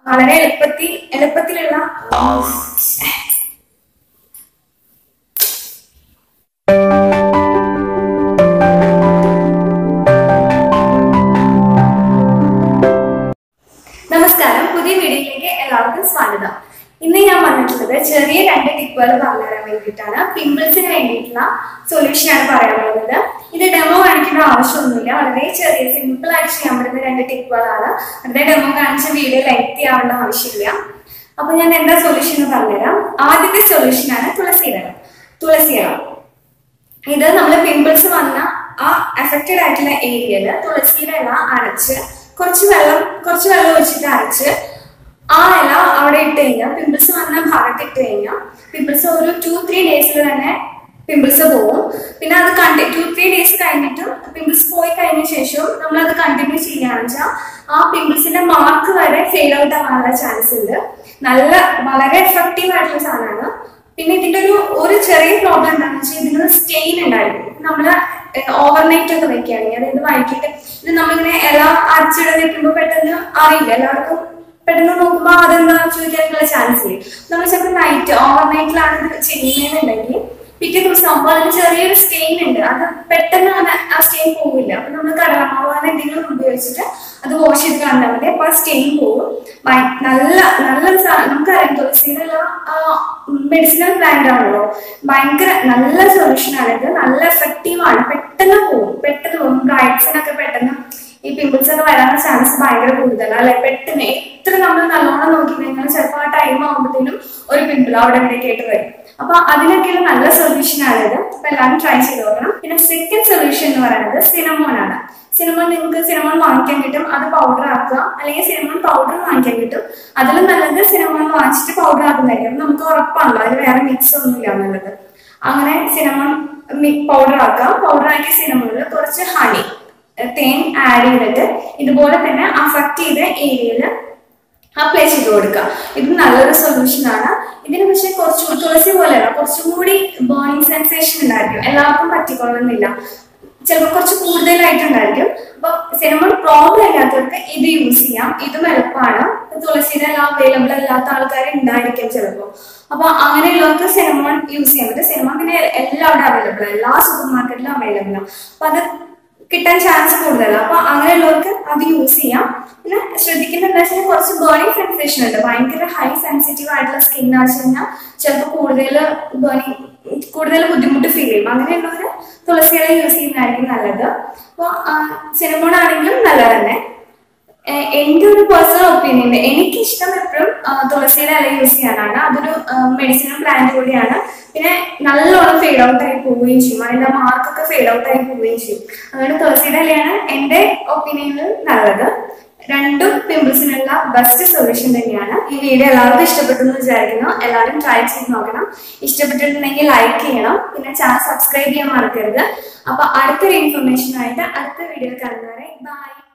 വളരെ എളുപ്പത്തിലുള്ള നമസ്കാരം, പുതിയ വീഡിയോയിലേക്ക് എല്ലാവർക്കും സ്വാഗതം. ഇന്ന് ഞാൻ വന്നിട്ടുള്ളത് ചെറിയ 2 ടിപ്പുകൾ പറഞ്ഞുതരാൻ വേണ്ടിയിട്ടാണ്. പിമ്പിൾസിന് വേണ്ടിയിട്ടുള്ള സൊല്യൂഷനാണ് പറയാനുള്ളത്. ഇത് ഡെമോ കാണിക്കേണ്ട ആവശ്യമൊന്നുമില്ല, വളരെ ചെറിയ സിമ്പിൾ ആയിട്ട് ചെയ്യാൻ പറ്റുന്ന 2 ടിപ്പുകളാണ്. വെറുതെ ഡെമോ കാണിച്ച വീഡിയോ ലെങ്തി ആവേണ്ട ആവശ്യമില്ല. അപ്പൊ ഞാൻ എന്താ സൊല്യൂഷൻ എന്ന് പറഞ്ഞുതരാം. ആദ്യത്തെ സൊല്യൂഷനാണ് തുളസിയില. ഇത് നമ്മൾ പിമ്പിൾസ് വന്ന ആ അഫക്റ്റഡ് ആയിട്ടുള്ള ഏരിയയില് തുളസിയുടെ ഇല അരച്ച് കുറച്ച് വെള്ളം ഒഴിച്ചിട്ട് അരച്ച് ആ ഇല അവിടെ ഇട്ട് കഴിഞ്ഞാൽ, പിമ്പിൾസ് വന്ന ഭാഗത്ത് ഇട്ട് കഴിഞ്ഞാൽ പിമ്പിൾസ് ഒരു 2-3 ഡേയ്സിൽ തന്നെ പിമ്പിൾസ് പോകും. പിന്നെ അത് 2-3 ഡേയ്സ് കഴിഞ്ഞിട്ടും പിമ്പിൾസ് പോയി കഴിഞ്ഞ ശേഷവും നമ്മൾ അത് കണ്ടിന്യൂ ചെയ്യുകയാണെന്ന് വെച്ചാൽ ആ പിമ്പിൾസിന്റെ മാർക്ക് വരെ ഫെയ്ഡ് ഔട്ട് ആവാനുള്ള ചാൻസ് ഉണ്ട്. വളരെ എഫക്റ്റീവ് ആയിട്ടുള്ള സാധനമാണ്. പിന്നെ ഇതിന്റെ ഒരു ചെറിയ പ്രോബ്ലം എന്താണെന്ന് വെച്ചാൽ ഇതിനൊരു സ്റ്റെയിൻ ഉണ്ടായിരിക്കും. നമ്മള് ഓവർനൈറ്റ് ഒക്കെ വെക്കുകയാണെങ്കിൽ, അതായത് വൈകിട്ട് ഇത് നമ്മളിങ്ങനെ ഇല അരച്ചിട വെക്കുമ്പോൾ പെട്ടെന്ന് അറിയില്ല, എല്ലാവർക്കും പെട്ടെന്ന് നോക്കുമ്പോൾ അതെന്താ ചോദിക്കാനുള്ള ചാൻസ് ഇല്ല. നമ്മൾ ചിലപ്പോൾ ഓവർനൈറ്റിലാണ് ഇത് ചെയ്യുന്നതെന്നുണ്ടെങ്കിൽ പിറ്റേ ദിവസം ആകുമ്പോൾ അതിന് ചെറിയൊരു സ്റ്റെയിൻ ഉണ്ട്. അത് പെട്ടെന്ന് ആ സ്റ്റെയിൻ പോവില്ല. അപ്പൊ നമ്മൾ കടലമാവ് എന്തെങ്കിലും ഉപയോഗിച്ചിട്ട് അത് വാഷ് ചെയ്ത് കണ്ടാൽ മതി. അപ്പൊ ആ സ്റ്റെയിൻ പോകും. നല്ലൊരു സാധനം. നമുക്കറിയാം തുളസിയുടെ മെഡിസിനൽ പ്ലാന്റ് ആണല്ലോ. നല്ല സൊല്യൂഷൻ ആണ് ഇത്. നല്ല എഫക്റ്റീവ് ആണ്. പെട്ടെന്ന് പോകും. ബ്രൈറ്റ്സിനൊക്കെ പെട്ടെന്ന് ഈ പിമ്പിൾസ് ഒക്കെ വരാനുള്ള ചാൻസ് ഭയങ്കര കൂടുതലാണ് അല്ലെ. പെട്ടെന്ന് എത്ര നമ്മൾ നല്ലോണം നോക്കി കഴിഞ്ഞാൽ ചിലപ്പോൾ ആ ടൈം ആകുമ്പോഴത്തേനും ഒരു പിമ്പിൾ അവിടെ ഇവിടെയൊക്കെ ആയിട്ട് വരും. അപ്പൊ അതിനൊക്കെയുള്ള നല്ല സൊല്യൂഷൻ ആണ് ഇത്. അപ്പൊ എല്ലാവരും ട്രൈ ചെയ്ത് നോക്കണം. പിന്നെ സെക്കൻഡ് സൊല്യൂഷൻ എന്ന് പറയുന്നത് സിനമോൺ ആണ്. നിങ്ങൾക്ക് സിനമോൺ വാങ്ങിക്കാൻ കിട്ടും. അത് പൗഡർ ആക്കുക, അല്ലെങ്കിൽ സിനമോൺ പൗഡർ വാങ്ങിക്കാൻ കിട്ടും. അതിലും നല്ലത് സിനമോൺ വാങ്ങിച്ചിട്ട് പൗഡർ ആക്കുന്നതായിരിക്കും. നമുക്ക് ഉറപ്പാണല്ലോ അതിൽ വേറെ മിക്സ് ഒന്നുമില്ല എന്നുള്ളത്. അങ്ങനെ സിനമോൺ പൗഡർ ആക്കാം. പൗഡർ ആക്കിയ സിനമോണിൽ കുറച്ച് ഹണി, തേൻ ആഡ് ചെയ്തിട്ട് ഇതുപോലെ തന്നെ അഫക്റ്റ് ചെയ്ത ഏരിയയിൽ അപ്ലൈ ചെയ്ത് കൊടുക്കുക. ഇത് നല്ലൊരു സൊല്യൂഷൻ ആണ്. ഇതിന് പക്ഷേ തുളസി പോലെയല്ല, കുറച്ചും കൂടി ബേണിംഗ് സെൻസേഷൻ ഉണ്ടായിരിക്കും. എല്ലാവർക്കും പറ്റിക്കൊള്ളുന്നില്ല, ചിലപ്പോൾ കുറച്ച് കൂടുതലായിട്ടുണ്ടായിരിക്കും. അപ്പൊ സിനമോൺ പ്രോബ്ലം ഇല്ലാത്തവർക്ക് ഇത് യൂസ് ചെയ്യാം. ഇതും എളുപ്പമാണ്. തുളസിയുടെ എല്ലാം അവൈലബിൾ അല്ലാത്ത ആൾക്കാർ ഉണ്ടായിരിക്കും ചിലപ്പോൾ. അപ്പൊ അങ്ങനെയുള്ളവർക്ക് സിനമോൺ യൂസ് ചെയ്യാൻ പറ്റും. സിനമോൺ പിന്നെ എല്ലാവരും അവൈലബിൾ ആണ്, എല്ലാ സൂപ്പർ മാർക്കറ്റിലും അവൈലബിൾ ആണ്. അപ്പൊ അത് കിട്ടാൻ ചാൻസ് കൂടുതലാണ്. അപ്പൊ അങ്ങനെയുള്ളവർക്ക് അത് യൂസ് ചെയ്യാം. പിന്നെ ശ്രദ്ധിക്കേണ്ട എന്താ വെച്ചാൽ കുറച്ച് ബേണിംഗ് സെൻസേഷൻ ഉണ്ട്. ഭയങ്കര ഹൈ സെൻസിറ്റീവ് ആയിട്ടുള്ള സ്കിൻ ആണെന്ന് വെച്ച് കഴിഞ്ഞാൽ ചിലപ്പോൾ കൂടുതൽ ബുദ്ധിമുട്ട് ഫീൽ ചെയ്യും. അങ്ങനെയുള്ളവര് തുളസിയില യൂസ് ചെയ്യുന്നതായിരിക്കും നല്ലത്. അപ്പോൾ സിനമോൺ ആണെങ്കിലും നല്ലത് തന്നെ. എൻ്റെ ഒരു പേഴ്സണൽ ഒപ്പീനിയൻ, എനിക്കിഷ്ടം എപ്പോഴും തുളസിയുടെ ഇല യൂസ് ചെയ്യാനാണ്. അതൊരു മെഡിസിനൽ പ്ലാന്റ് കൂടിയാണ്. പിന്നെ നല്ലോണം ഫെയ്ഡ് ഔട്ട് ആയി പോവുകയും ചെയ്യും. അതിന്റെ മാർക്കൊക്കെ ഫെയ്ഡ് ഔട്ട് ആയി പോവുകയും ചെയ്യും. അതുകൊണ്ട് തുളസിയുടെ ഇലയാണ് എൻ്റെ ഒപ്പീനിയനിൽ നല്ലത്. രണ്ടും പിമ്പിൾസിനുള്ള ബെസ്റ്റ് സൊല്യൂഷൻ തന്നെയാണ്. ഈ വീഡിയോ എല്ലാവർക്കും ഇഷ്ടപ്പെട്ടു എന്ന് വിചാരിക്കുന്നു. എല്ലാവരും ട്രൈ ചെയ്ത് നോക്കണം. ഇഷ്ടപ്പെട്ടിട്ടുണ്ടെങ്കിൽ ലൈക്ക് ചെയ്യണം. പിന്നെ ചാനൽ സബ്സ്ക്രൈബ് ചെയ്യാൻ മറക്കരുത്. അപ്പൊ അടുത്തൊരു ഇൻഫർമേഷൻ ആയിട്ട് അടുത്ത വീഡിയോ കാണുന്നവരെ ബൈ.